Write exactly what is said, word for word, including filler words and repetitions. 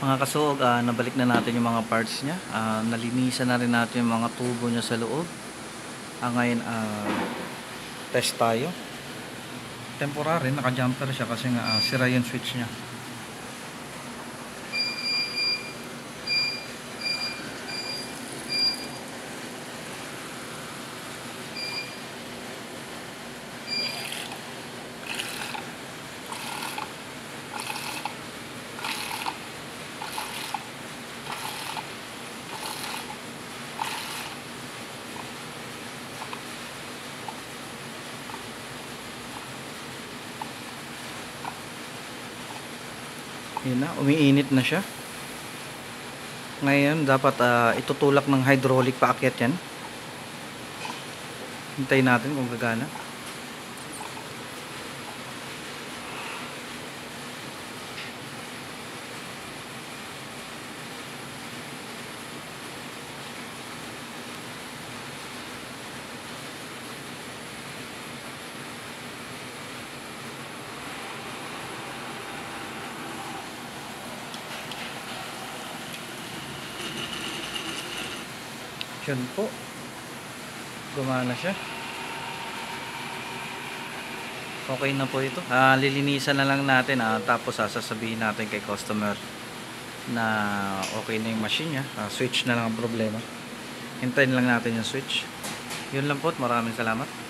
Mga kasuog, ah, nabalik na natin yung mga parts niya. Ah, nalinisan na rin natin yung mga tubo niya sa loob. Ah, ngayon, ah, test tayo. Temporary, naka-jumper siya kasi nga ah, sira yung switch niya. Yun na, umiinit na siya. Ngayon, dapat uh, itutulak ng hydraulic paakyat yan. Hintayin natin kung gagana. Yun po, gumana siya. Okay na po ito. Ah, lilinisan na lang natin, ah, tapos ah, sasabihin natin kay customer na okay na yung machine niya. Ah, switch na lang ang problema. Hintayin lang natin yung switch. Yun lang po, maraming salamat.